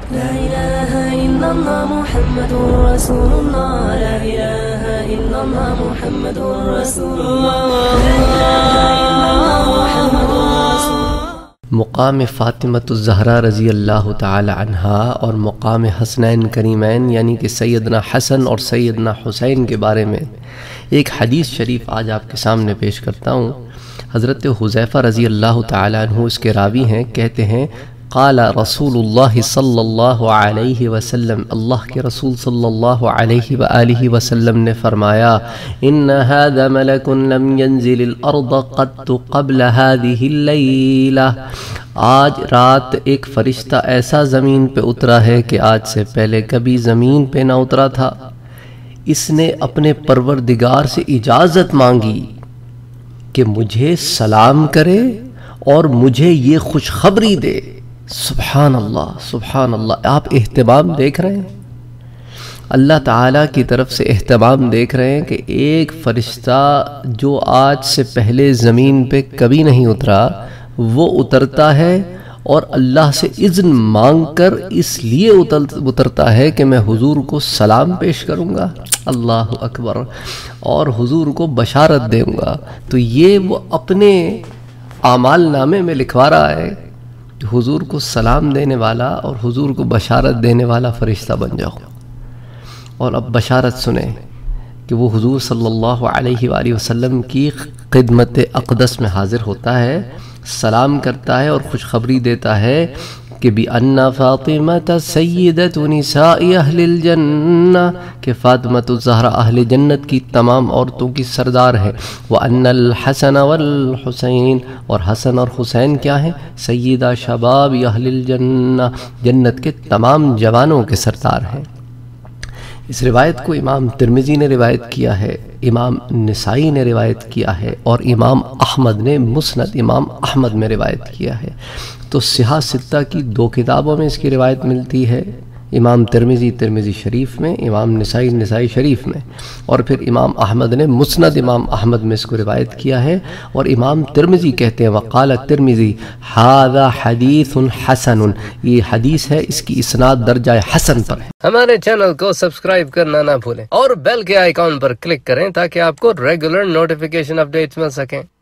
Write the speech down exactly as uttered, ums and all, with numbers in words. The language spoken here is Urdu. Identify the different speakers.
Speaker 1: لا إله إلا الله محمد رسول الله لا إله إلا الله محمد رسول الله لا إله إلا الله محمد رسول الله۔
Speaker 2: مقام فاطمۃ الزہرا رضی اللہ تعالی عنہا اور مقام حسنین کریمین یعنی کہ سیدنا حسن اور سیدنا حسین کے بارے میں ایک حدیث شریف آج آپ کے سامنے پیش کرتا ہوں۔ حضرت حذیفہ رضی اللہ تعالی عنہ اس کے راوی ہیں، کہتے ہیں قال رسول اللہ صلی اللہ علیہ وسلم، اللہ کے رسول صلی اللہ علیہ وآلہ وسلم نے فرمایا ان هذا ملک لم ينزل الارض قط قبل هذه الليلہ، آج رات ایک فرشتہ ایسا زمین پہ اترا ہے کہ آج سے پہلے کبھی زمین پہ نہ اترا تھا۔ اس نے اپنے پروردگار سے اجازت مانگی کہ مجھے سلام کرے اور مجھے یہ خوشخبری دے۔ سبحان اللہ سبحان اللہ، آپ اہتمام دیکھ رہے ہیں، اللہ تعالیٰ کی طرف سے اہتمام دیکھ رہے ہیں کہ ایک فرشتہ جو آج سے پہلے زمین پہ کبھی نہیں اترا وہ اترتا ہے اور اللہ سے اذن مانگ کر اس لیے اترتا ہے کہ میں حضور کو سلام پیش کروں گا، اللہ اکبر، اور حضور کو بشارت دوں گا۔ تو یہ وہ اپنے اعمال نامے میں لکھوا رہا ہے کہ حضور کو سلام دینے والا اور حضور کو بشارت دینے والا فرشتہ بن جاؤ۔ اور اب بشارت سنیں کہ وہ حضور صلی اللہ علیہ وآلہ وسلم کی خدمت اقدس میں حاضر ہوتا ہے، سلام کرتا ہے اور خوشخبری دیتا ہے کہ بِأَنَّ فَاطِمَةَ سَيِّدَةُ نِسَاءِ اہل الجنہ، کہ فاطمۃ الزہرا اہل جنت کی تمام عورتوں کی سردار ہے۔ وَأَنَّ الْحَسَنَ وَالْحُسَيْنَ، اور حسن اور حسین کیا ہیں؟ سیدہ شباب اہل الجنہ، جنت کے تمام جوانوں کے سردار ہیں۔ اس روایت کو امام ترمذی نے روایت کیا ہے، امام نسائی نے روایت کیا ہے اور امام احمد نے مسند امام احمد میں روایت کیا ہے۔ تو صحاح ستہ کی دو کتابوں میں اس کی روایت ملتی ہے، امام ترمذی ترمذی شریف میں، امام نسائی نسائی شریف میں، اور پھر امام احمد نے مسند امام احمد میں اس کو روایت کیا ہے۔ اور امام ترمذی کہتے ہیں وقال ترمذی ھذا حدیث حسن، یہ حدیث ہے، اس کی اسناد درجہ حسن پر ہے۔
Speaker 3: ہمارے چینل کو سبسکرائب کرنا نہ بھولیں اور بیل کے آئیکن پر کلک کریں تاکہ آپ کو ریگولر نوٹیفیکیشن اپڈیٹس مل سکیں۔